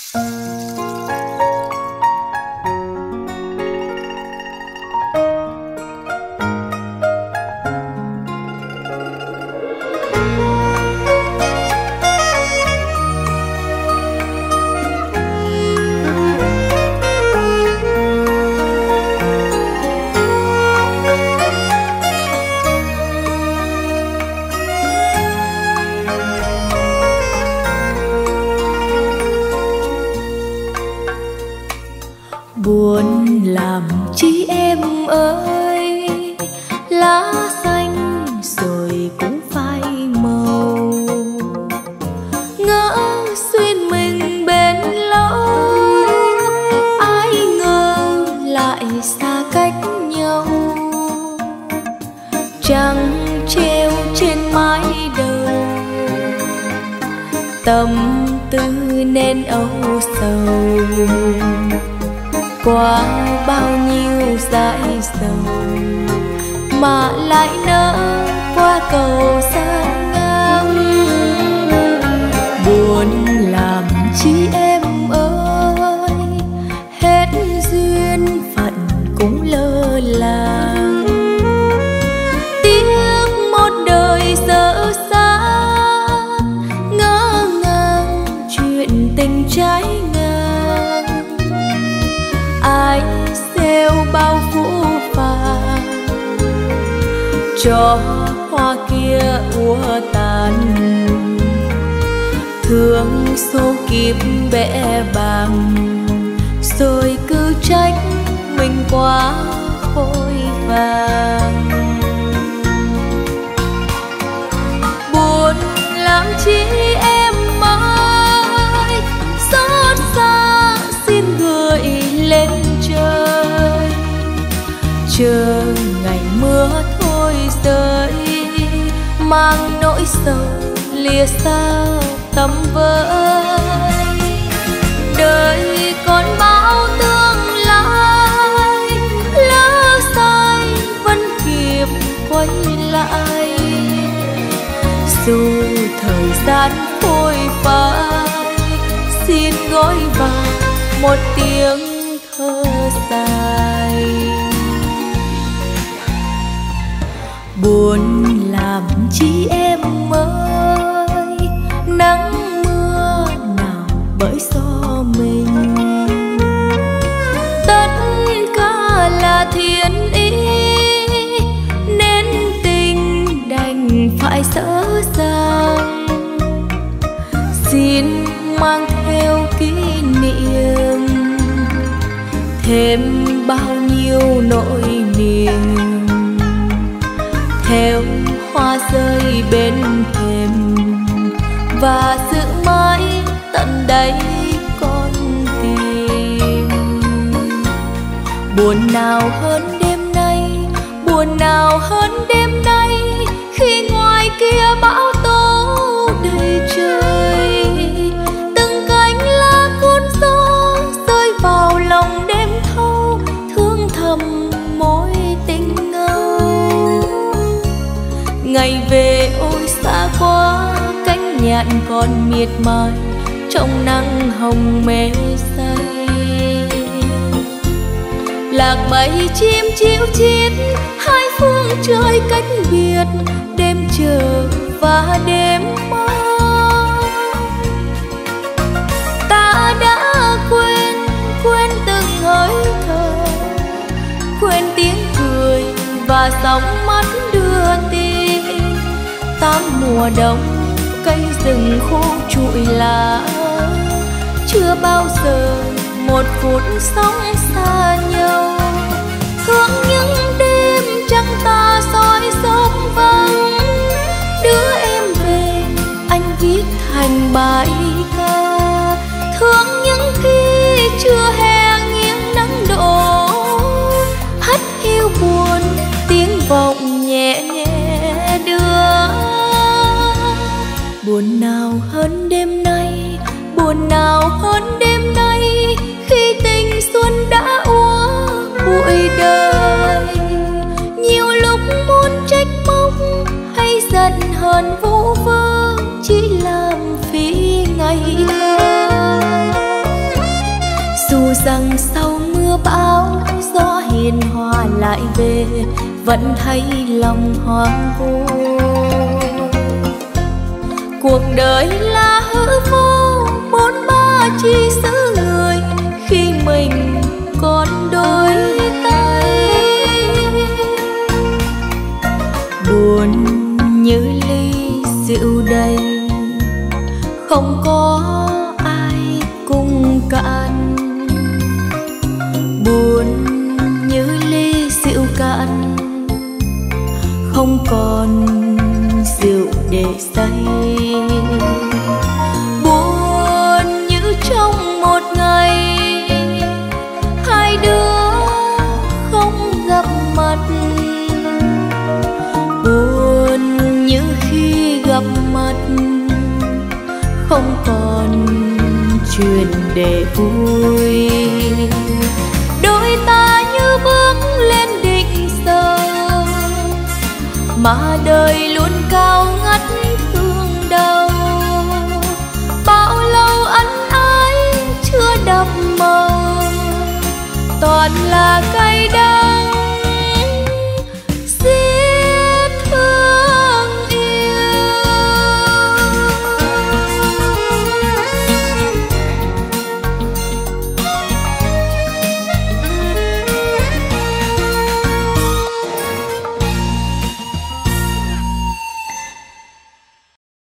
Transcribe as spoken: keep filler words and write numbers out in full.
Buồn làm chi em ơi, lá xanh rồi cũng phai màu. Ngỡ duyên mình bền lâu, ai ngờ lại xa cách nhau. Trăng treo trên mái đầu, tâm tư nên âu sầu. Qua bao nhiêu dãi dầu mà lại nỡ qua cầu sang ngang. Buồn làm chi em ơi, hết duyên phận cũng lơ làng. Tiếc một đời dở dang, ngỡ ngàng chuyện tình trái ngang. Ai gieo bao phũ phàng cho hoa kia úa tàn. Thương số kiếp bẽ bàng, rồi cứ trách mình quá vội vàng. Buồn làm chi em ơi, xót xa xin gửi lên trời. Chờ ngày mưa thôi rơi, mang nỗi sầu lìa xa tầm với. Đời còn bao tương lai, lỡ sai vẫn kịp quay lại. Dù thời gian phôi phai, xin gói vào một tiếng thơ dài. Buồn làm chi em ơi, nắng mưa nào bởi do mình. Tất cả là thiên ý, nên tình đành phải dở dang. Xin mang theo kỷ niệm, thêm bao nhiêu nỗi niềm. Theo hoa rơi bên thềm, và giữ mãi tận đáy con tim. Buồn nào hơn đêm nay, buồn nào hơn đêm nay, khi ngoài kia bão tố đầy trời. Từng cánh lá cuốn gió rơi vào lòng đêm thâu, thương thầm mối tình ngâu. Ngày về ôi xa quá, cánh nhạn còn miệt mài trong nắng hồng mê say. Lạc bầy chim chiu chiết, hai phương trời cách biệt, đêm chờ và đêm mong. Ta đã quên, quên từng hơi thở, quên tiếng cười và sóng mắt đưa tin. Tám mùa đông cây rừng khô trụi lá, chưa bao giờ một phút sóng xa nhau. Thương những đêm trăng ta soi sóng vắng, đưa em về anh viết thành bài ca. Thương những khi chưa hè nghiêng nắng đổ, hắt hiu buồn tiếng vọng nhẹ nhẹ đưa. Buồn nào hơn đêm nay, buồn nào hơn đêm nay, khi tình xuân đã úa bụi đời. Nhiều lúc muốn trách móc hay giận hờn vu vơ, chỉ làm phí ngày thơ. rằng sau mưa bão gió hiền hòa lại về, vẫn thấy lòng hoang vu. Cuộc đời là hư vô, bốn ba chi xứ người khi mình còn đôi tay. Buồn như ly rượu đầy, không có ai cùng cạn. Buồn như ly rượu cạn, không còn rượu để say. Buồn như trong một ngày hai đứa không gặp mặt. Buồn như khi gặp mặt không còn chuyện để vui. Đôi ta như bước lên đỉnh giờ, mà đời luôn cao ngất thương đau. Bao lâu ân ái chưa đậm màu, toàn là cay đắng.